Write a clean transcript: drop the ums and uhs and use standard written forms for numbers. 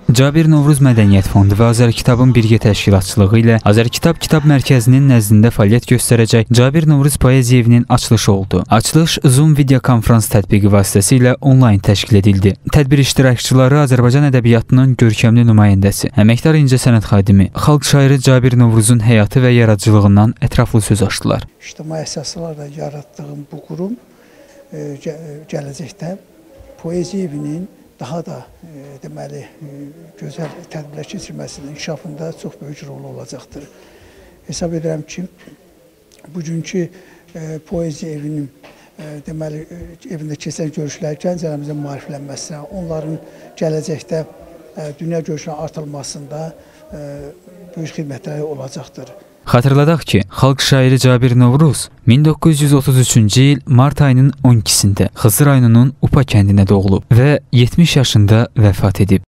Cabir Novruz Mədəniyyət Fondu və Azərkitabın birgə təşkilatçılığı ilə Azərkitab Kitab Mərkəzinin nəzdində fəaliyyət göstərəcək Cabir Novruz Poeziya Evinin açılışı oldu. Açılış Zoom videokonferans tətbiqi vasitəsilə onlayn təşkil edildi. Tədbir iştirakçıları Azərbaycan ədəbiyyatının görkəmli nümayəndəsi, əməkdar incəsənət xadimi, xalq şairi Cabir Novruzun həyatı və yaradıcılığından ətraflı söz açdılar. İctimai əsaslarla yaratdığım bu qurum gələcəkdə Poeziya Evinin daha da deməli gözəl tədbirlər keçirməsinin inkişafında çox böyük rolu olacaqdır. Hesab edirəm ki, bugünkü Poeziya Evinin deməli evində keçən görüşlər gənclərimizin maariflənməsinə, onların gələcəkdə dünya görüşünün artırılmasında böyük xidmətləri olacaqdır. Xatırladaq ki, xalq şairi Cabir Novruz 1933-cü il mart ayının 12-sində Xızı rayonunun Upa kəndində doğulub və 70 yaşında vəfat edib.